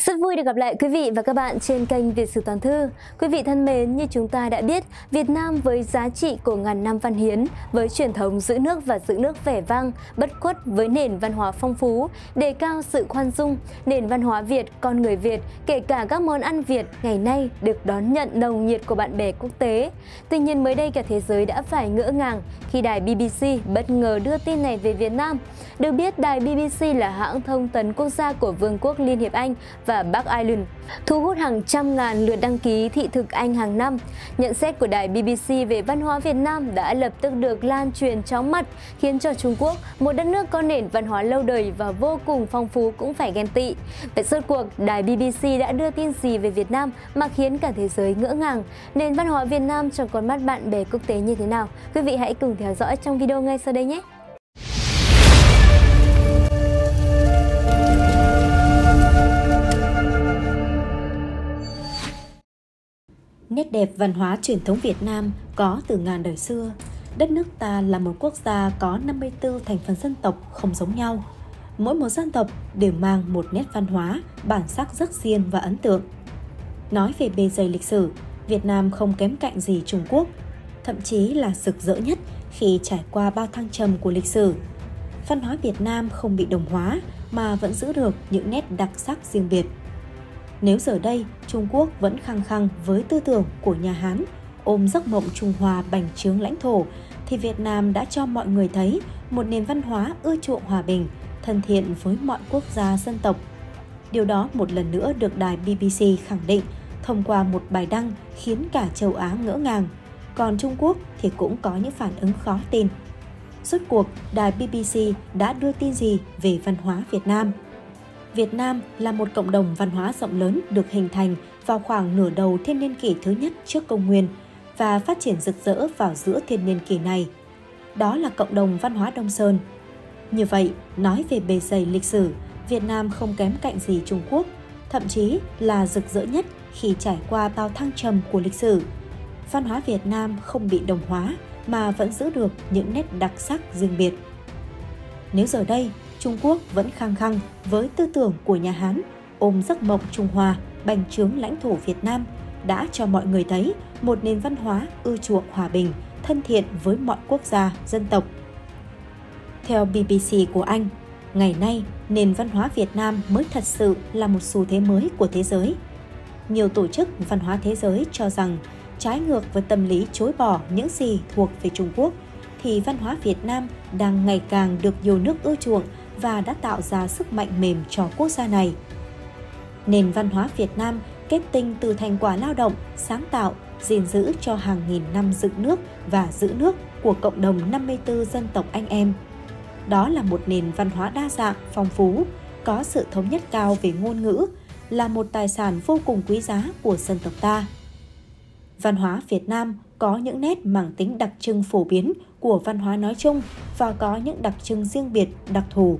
Rất vui được gặp lại quý vị và các bạn trên kênh Việt Sử Toàn Thư. Quý vị thân mến, như chúng ta đã biết, Việt Nam với giá trị của ngàn năm văn hiến, với truyền thống giữ nước và giữ nước vẻ vang, bất khuất với nền văn hóa phong phú, đề cao sự khoan dung, nền văn hóa Việt, con người Việt, kể cả các món ăn Việt ngày nay được đón nhận nồng nhiệt của bạn bè quốc tế. Tuy nhiên mới đây cả thế giới đã phải ngỡ ngàng khi đài BBC bất ngờ đưa tin này về Việt Nam. Được biết, đài BBC là hãng thông tấn quốc gia của Vương quốc Liên hiệp Anh và Bắc Ireland, thu hút hàng trăm ngàn lượt đăng ký thị thực Anh hàng năm. Nhận xét của đài BBC về văn hóa Việt Nam đã lập tức được lan truyền chóng mặt, khiến cho Trung Quốc, một đất nước có nền văn hóa lâu đời và vô cùng phong phú cũng phải ghen tị. Vậy rốt cuộc, đài BBC đã đưa tin gì về Việt Nam mà khiến cả thế giới ngỡ ngàng? Nền văn hóa Việt Nam trong con mắt bạn bè quốc tế như thế nào? Quý vị hãy cùng theo dõi trong video ngay sau đây nhé! Nét đẹp văn hóa truyền thống Việt Nam có từ ngàn đời xưa. Đất nước ta là một quốc gia có 54 thành phần dân tộc không giống nhau. Mỗi một dân tộc đều mang một nét văn hóa, bản sắc rất riêng và ấn tượng. Nói về bề dày lịch sử, Việt Nam không kém cạnh gì Trung Quốc, thậm chí là rực rỡ nhất khi trải qua bao thăng trầm của lịch sử. Văn hóa Việt Nam không bị đồng hóa mà vẫn giữ được những nét đặc sắc riêng biệt. Nếu giờ đây Trung Quốc vẫn khăng khăng với tư tưởng của nhà Hán, ôm giấc mộng Trung Hoa bành trướng lãnh thổ, thì Việt Nam đã cho mọi người thấy một nền văn hóa ưa chuộng hòa bình, thân thiện với mọi quốc gia dân tộc. Điều đó một lần nữa được đài BBC khẳng định thông qua một bài đăng khiến cả châu Á ngỡ ngàng. Còn Trung Quốc thì cũng có những phản ứng khó tin. Rốt cuộc, đài BBC đã đưa tin gì về văn hóa Việt Nam? Việt Nam là một cộng đồng văn hóa rộng lớn được hình thành vào khoảng nửa đầu thiên niên kỷ thứ nhất trước công nguyên và phát triển rực rỡ vào giữa thiên niên kỷ này. Đó là cộng đồng văn hóa Đông Sơn. Như vậy, nói về bề dày lịch sử, Việt Nam không kém cạnh gì Trung Quốc, thậm chí là rực rỡ nhất khi trải qua bao thăng trầm của lịch sử. Văn hóa Việt Nam không bị đồng hóa mà vẫn giữ được những nét đặc sắc riêng biệt. Nếu giờ đây, Trung Quốc vẫn khăng khăng với tư tưởng của nhà Hán, ôm giấc mộng Trung Hoa, bành trướng lãnh thổ Việt Nam, đã cho mọi người thấy một nền văn hóa ưa chuộng hòa bình, thân thiện với mọi quốc gia, dân tộc. Theo BBC của Anh, ngày nay, nền văn hóa Việt Nam mới thật sự là một xu thế mới của thế giới. Nhiều tổ chức văn hóa thế giới cho rằng, trái ngược với tâm lý chối bỏ những gì thuộc về Trung Quốc, thì văn hóa Việt Nam đang ngày càng được nhiều nước ưa chuộng và đã tạo ra sức mạnh mềm cho quốc gia này. Nền văn hóa Việt Nam kết tinh từ thành quả lao động, sáng tạo, gìn giữ cho hàng nghìn năm dựng nước và giữ nước của cộng đồng 54 dân tộc anh em. Đó là một nền văn hóa đa dạng, phong phú, có sự thống nhất cao về ngôn ngữ, là một tài sản vô cùng quý giá của dân tộc ta. Văn hóa Việt Nam có những nét mang tính đặc trưng phổ biến của văn hóa nói chung và có những đặc trưng riêng biệt, đặc thù.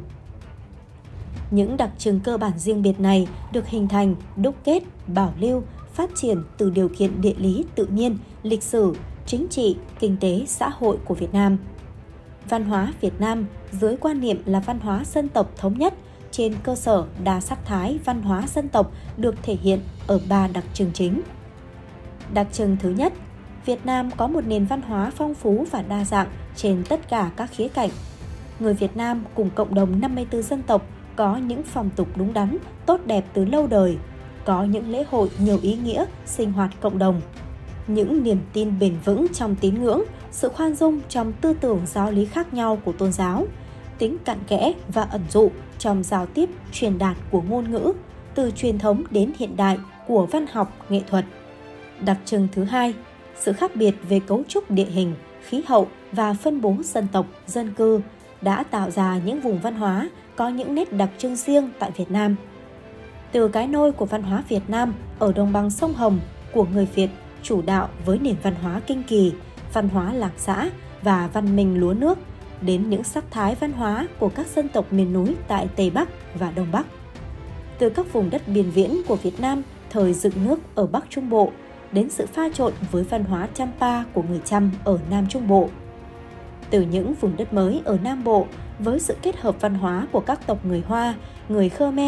Những đặc trưng cơ bản riêng biệt này được hình thành, đúc kết, bảo lưu, phát triển từ điều kiện địa lý tự nhiên, lịch sử, chính trị, kinh tế, xã hội của Việt Nam. Văn hóa Việt Nam dưới quan niệm là văn hóa dân tộc thống nhất trên cơ sở đa sắc thái văn hóa dân tộc được thể hiện ở 3 đặc trưng chính. Đặc trưng thứ nhất, Việt Nam có một nền văn hóa phong phú và đa dạng trên tất cả các khía cạnh. Người Việt Nam cùng cộng đồng 54 dân tộc có những phong tục đúng đắn, tốt đẹp từ lâu đời, có những lễ hội nhiều ý nghĩa, sinh hoạt cộng đồng, những niềm tin bền vững trong tín ngưỡng, sự khoan dung trong tư tưởng giáo lý khác nhau của tôn giáo, tính cặn kẽ và ẩn dụ trong giao tiếp truyền đạt của ngôn ngữ, từ truyền thống đến hiện đại của văn học, nghệ thuật. Đặc trưng thứ hai, sự khác biệt về cấu trúc địa hình, khí hậu và phân bố dân tộc, dân cư đã tạo ra những vùng văn hóa có những nét đặc trưng riêng tại Việt Nam. Từ cái nôi của văn hóa Việt Nam ở đồng bằng sông Hồng của người Việt chủ đạo với nền văn hóa kinh kỳ, văn hóa lạc xã và văn minh lúa nước, đến những sắc thái văn hóa của các dân tộc miền núi tại Tây Bắc và Đông Bắc. Từ các vùng đất biên viễn của Việt Nam thời dựng nước ở Bắc Trung Bộ, đến sự pha trộn với văn hóa Champa của người Chăm ở Nam Trung Bộ. Từ những vùng đất mới ở Nam Bộ với sự kết hợp văn hóa của các tộc người Hoa, người Khmer,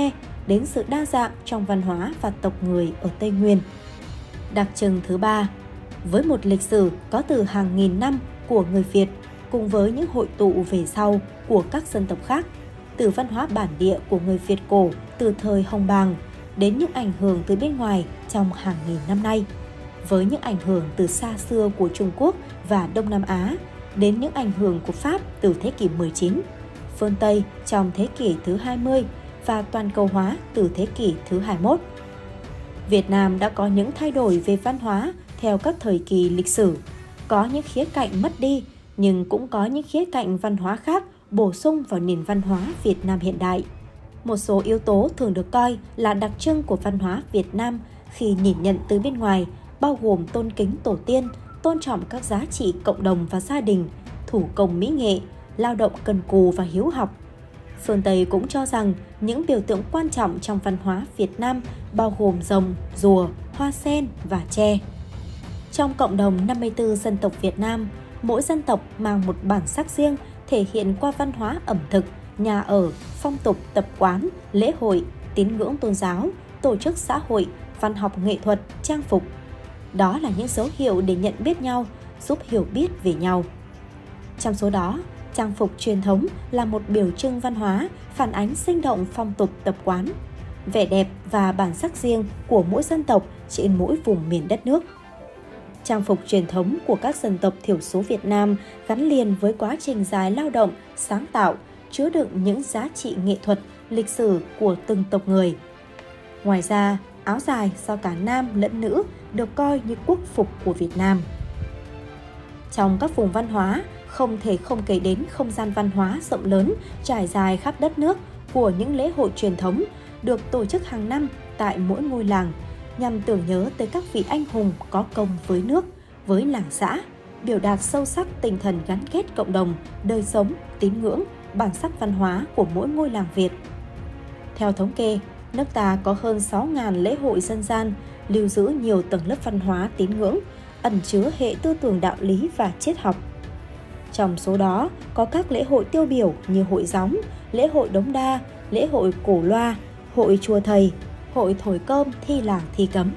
đến sự đa dạng trong văn hóa và tộc người ở Tây Nguyên. Đặc trưng thứ ba, với một lịch sử có từ hàng nghìn năm của người Việt cùng với những hội tụ về sau của các dân tộc khác, từ văn hóa bản địa của người Việt cổ từ thời Hồng Bàng đến những ảnh hưởng từ bên ngoài trong hàng nghìn năm nay, với những ảnh hưởng từ xa xưa của Trung Quốc và Đông Nam Á đến những ảnh hưởng của Pháp từ thế kỷ 19, phương Tây trong thế kỷ thứ 20 và toàn cầu hóa từ thế kỷ thứ 21. Việt Nam đã có những thay đổi về văn hóa theo các thời kỳ lịch sử, có những khía cạnh mất đi nhưng cũng có những khía cạnh văn hóa khác bổ sung vào nền văn hóa Việt Nam hiện đại. Một số yếu tố thường được coi là đặc trưng của văn hóa Việt Nam khi nhìn nhận từ bên ngoài, bao gồm tôn kính tổ tiên, tôn trọng các giá trị cộng đồng và gia đình, thủ công mỹ nghệ, lao động cần cù và hiếu học. Phương Tây cũng cho rằng những biểu tượng quan trọng trong văn hóa Việt Nam bao gồm rồng, rùa, hoa sen và tre. Trong cộng đồng 54 dân tộc Việt Nam, mỗi dân tộc mang một bản sắc riêng thể hiện qua văn hóa ẩm thực, nhà ở, phong tục tập quán, lễ hội, tín ngưỡng tôn giáo, tổ chức xã hội, văn học nghệ thuật, trang phục. Đó là những dấu hiệu để nhận biết nhau, giúp hiểu biết về nhau. Trong số đó, trang phục truyền thống là một biểu trưng văn hóa, phản ánh sinh động phong tục tập quán, vẻ đẹp và bản sắc riêng của mỗi dân tộc trên mỗi vùng miền đất nước. Trang phục truyền thống của các dân tộc thiểu số Việt Nam gắn liền với quá trình dài lao động, sáng tạo, chứa đựng những giá trị nghệ thuật, lịch sử của từng tộc người. Ngoài ra, áo dài do cả nam lẫn nữ được coi như quốc phục của Việt Nam. Trong các vùng văn hóa, không thể không kể đến không gian văn hóa rộng lớn trải dài khắp đất nước của những lễ hội truyền thống được tổ chức hàng năm tại mỗi ngôi làng nhằm tưởng nhớ tới các vị anh hùng có công với nước, với làng xã, biểu đạt sâu sắc tinh thần gắn kết cộng đồng, đời sống, tín ngưỡng, bản sắc văn hóa của mỗi ngôi làng Việt. Theo thống kê, nước ta có hơn 6.000 lễ hội dân gian, lưu giữ nhiều tầng lớp văn hóa tín ngưỡng, ẩn chứa hệ tư tưởng đạo lý và triết học. Trong số đó có các lễ hội tiêu biểu như hội gióng, lễ hội đống đa, lễ hội cổ loa, hội chùa thầy, hội thổi cơm thi làng thi cấm.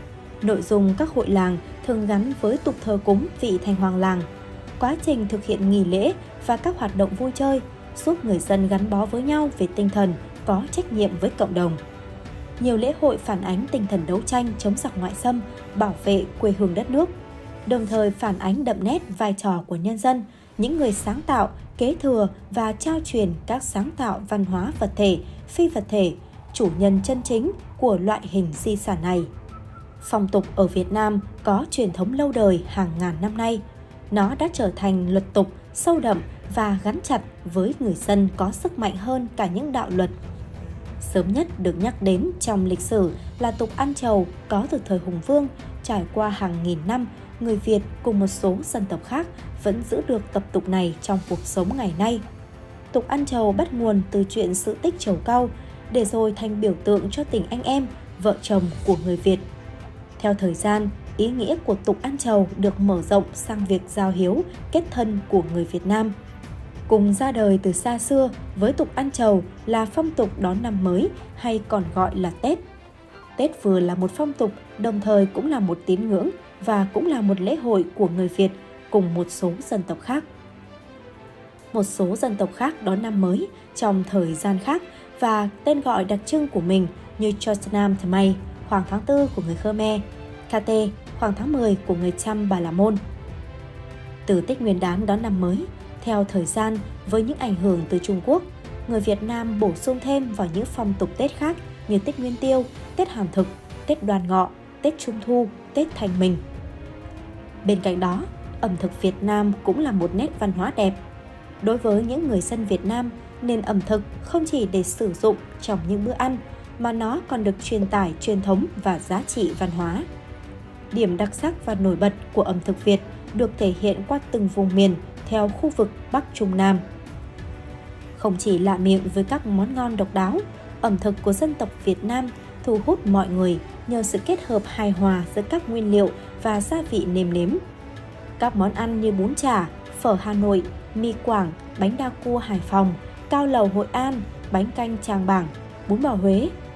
Nội dung các hội làng thường gắn với tục thờ cúng vị thành hoàng làng, quá trình thực hiện nghi lễ và các hoạt động vui chơi, giúp người dân gắn bó với nhau về tinh thần, có trách nhiệm với cộng đồng. Nhiều lễ hội phản ánh tinh thần đấu tranh chống giặc ngoại xâm, bảo vệ quê hương đất nước, đồng thời phản ánh đậm nét vai trò của nhân dân, những người sáng tạo, kế thừa và trao truyền các sáng tạo văn hóa vật thể, phi vật thể, chủ nhân chân chính của loại hình di sản này. Phong tục ở Việt Nam có truyền thống lâu đời hàng ngàn năm nay. Nó đã trở thành luật tục sâu đậm và gắn chặt với người dân có sức mạnh hơn cả những đạo luật. Sớm nhất được nhắc đến trong lịch sử là tục ăn trầu có từ thời Hùng Vương, trải qua hàng nghìn năm, người Việt cùng một số dân tộc khác vẫn giữ được tập tục này trong cuộc sống ngày nay. Tục ăn trầu bắt nguồn từ chuyện sự tích trầu cau, để rồi thành biểu tượng cho tình anh em, vợ chồng của người Việt. Theo thời gian, ý nghĩa của tục ăn trầu được mở rộng sang việc giao hiếu, kết thân của người Việt Nam. Cùng ra đời từ xa xưa với tục ăn trầu là phong tục đón năm mới hay còn gọi là Tết. Tết vừa là một phong tục, đồng thời cũng là một tín ngưỡng và cũng là một lễ hội của người Việt cùng một số dân tộc khác. Một số dân tộc khác đón năm mới trong thời gian khác và tên gọi đặc trưng của mình như Chortnam Thmai, Hoàng tháng 4 của người Khmer, Kate, Hoàng tháng 10 của người Chăm Bà La Môn. Từ Tết Nguyên đán đón năm mới, theo thời gian với những ảnh hưởng từ Trung Quốc, người Việt Nam bổ sung thêm vào những phong tục Tết khác như Tết Nguyên Tiêu, Tết Hàm Thực, Tết Đoan Ngọ, Tết Trung Thu, Tết Thanh Minh. Bên cạnh đó, ẩm thực Việt Nam cũng là một nét văn hóa đẹp. Đối với những người dân Việt Nam, nền ẩm thực không chỉ để sử dụng trong những bữa ăn, mà nó còn được truyền tải truyền thống và giá trị văn hóa. Điểm đặc sắc và nổi bật của ẩm thực Việt được thể hiện qua từng vùng miền theo khu vực Bắc Trung Nam. Không chỉ lạ miệng với các món ngon độc đáo, ẩm thực của dân tộc Việt Nam thu hút mọi người nhờ sự kết hợp hài hòa giữa các nguyên liệu và gia vị nêm nếm. Các món ăn như bún chả, phở Hà Nội, mì Quảng, bánh đa cua Hải Phòng, cao lầu Hội An, bánh canh Tràng Bàng, bún bò Huế,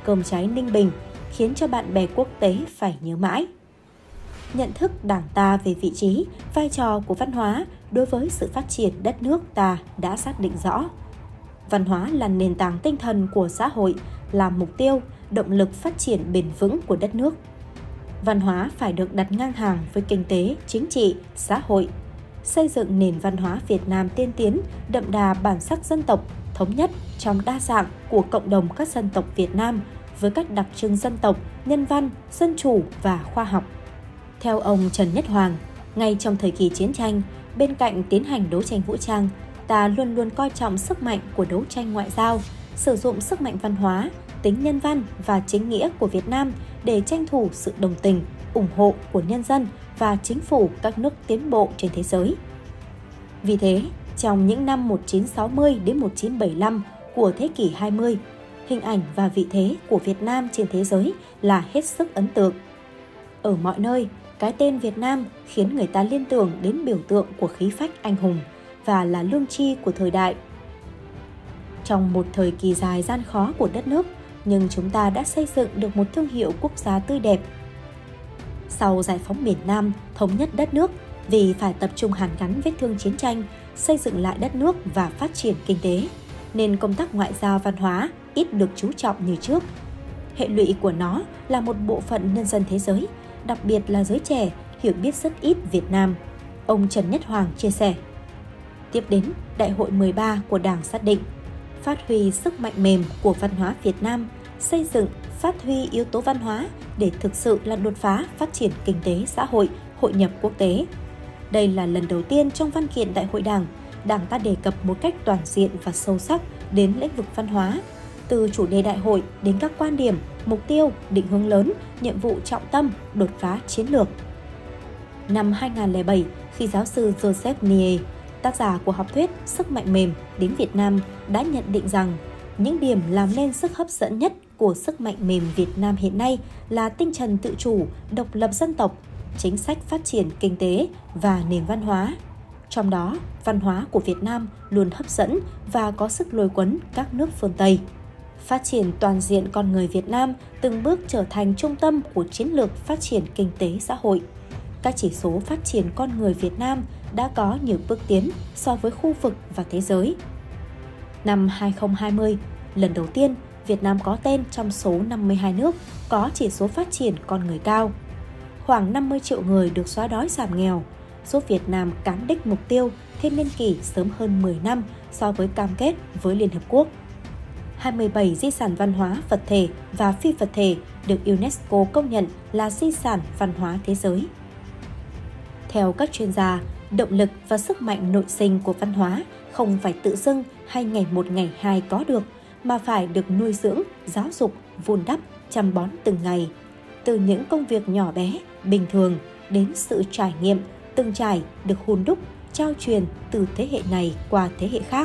cơm cháy Ninh Bình, khiến cho bạn bè quốc tế phải nhớ mãi. Nhận thức Đảng ta về vị trí, vai trò của văn hóa đối với sự phát triển đất nước ta đã xác định rõ. Văn hóa là nền tảng tinh thần của xã hội, là mục tiêu, động lực phát triển bền vững của đất nước. Văn hóa phải được đặt ngang hàng với kinh tế, chính trị, xã hội. Xây dựng nền văn hóa Việt Nam tiên tiến, đậm đà bản sắc dân tộc, thống nhất trong đa dạng của cộng đồng các dân tộc Việt Nam với các đặc trưng dân tộc, nhân văn, dân chủ và khoa học. Theo ông Trần Nhất Hoàng, ngay trong thời kỳ chiến tranh, bên cạnh tiến hành đấu tranh vũ trang, ta luôn luôn coi trọng sức mạnh của đấu tranh ngoại giao, sử dụng sức mạnh văn hóa, tính nhân văn và chính nghĩa của Việt Nam để tranh thủ sự đồng tình, ủng hộ của nhân dân và chính phủ các nước tiến bộ trên thế giới. Vì thế, trong những năm 1960 đến 1975 của thế kỷ 20, hình ảnh và vị thế của Việt Nam trên thế giới là hết sức ấn tượng. Ở mọi nơi, cái tên Việt Nam khiến người ta liên tưởng đến biểu tượng của khí phách anh hùng và là lương tri của thời đại. Trong một thời kỳ dài gian khó của đất nước, nhưng chúng ta đã xây dựng được một thương hiệu quốc gia tươi đẹp. Sau giải phóng miền Nam, thống nhất đất nước, vì phải tập trung hàn gắn vết thương chiến tranh, xây dựng lại đất nước và phát triển kinh tế, nên công tác ngoại giao văn hóa ít được chú trọng như trước. Hệ lụy của nó là một bộ phận nhân dân thế giới, đặc biệt là giới trẻ, hiểu biết rất ít Việt Nam. Ông Trần Nhất Hoàng chia sẻ. Tiếp đến, Đại hội 13 của Đảng xác định phát huy sức mạnh mềm của văn hóa Việt Nam, xây dựng, phát huy yếu tố văn hóa để thực sự là đột phá phát triển kinh tế xã hội, hội nhập quốc tế. Đây là lần đầu tiên trong văn kiện Đại hội Đảng, Đảng ta đề cập một cách toàn diện và sâu sắc đến lĩnh vực văn hóa, từ chủ đề đại hội đến các quan điểm, mục tiêu, định hướng lớn, nhiệm vụ trọng tâm, đột phá chiến lược. Năm 2007, khi giáo sư Joseph Nye, tác giả của học thuyết Sức mạnh mềm đến Việt Nam đã nhận định rằng những điểm làm nên sức hấp dẫn nhất của sức mạnh mềm Việt Nam hiện nay là tinh thần tự chủ, độc lập dân tộc, chính sách phát triển kinh tế và nền văn hóa. Trong đó, văn hóa của Việt Nam luôn hấp dẫn và có sức lôi cuốn các nước phương Tây. Phát triển toàn diện con người Việt Nam từng bước trở thành trung tâm của chiến lược phát triển kinh tế xã hội. Các chỉ số phát triển con người Việt Nam đã có nhiều bước tiến so với khu vực và thế giới. Năm 2020, lần đầu tiên Việt Nam có tên trong số 52 nước có chỉ số phát triển con người cao. Khoảng 50 triệu người được xóa đói giảm nghèo, giúp Việt Nam cán đích mục tiêu thiên niên kỷ sớm hơn 10 năm so với cam kết với Liên Hợp Quốc. 27 di sản văn hóa vật thể và phi vật thể được UNESCO công nhận là di sản văn hóa thế giới. Theo các chuyên gia, động lực và sức mạnh nội sinh của văn hóa không phải tự dưng hay ngày một ngày hai có được, mà phải được nuôi dưỡng, giáo dục, vun đắp, chăm bón từng ngày. Từ những công việc nhỏ bé, bình thường đến sự trải nghiệm, từng trải được hun đúc, trao truyền từ thế hệ này qua thế hệ khác.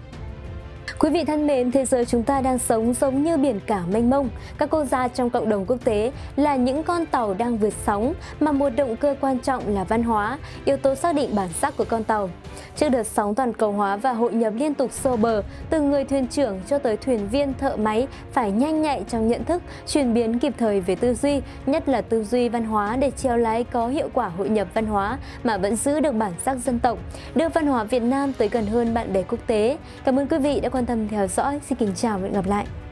Quý vị thân mến, thế giới chúng ta đang sống giống như biển cả mênh mông. Các quốc gia trong cộng đồng quốc tế là những con tàu đang vượt sóng, mà một động cơ quan trọng là văn hóa, yếu tố xác định bản sắc của con tàu. Trước đợt sóng toàn cầu hóa và hội nhập liên tục xô bờ, từ người thuyền trưởng cho tới thuyền viên thợ máy phải nhanh nhạy trong nhận thức, chuyển biến kịp thời về tư duy, nhất là tư duy văn hóa để chèo lái có hiệu quả hội nhập văn hóa mà vẫn giữ được bản sắc dân tộc, đưa văn hóa Việt Nam tới gần hơn bạn bè quốc tế. Cảm ơn quý vị đã quan tâm theo dõi. Xin kính chào và hẹn gặp lại.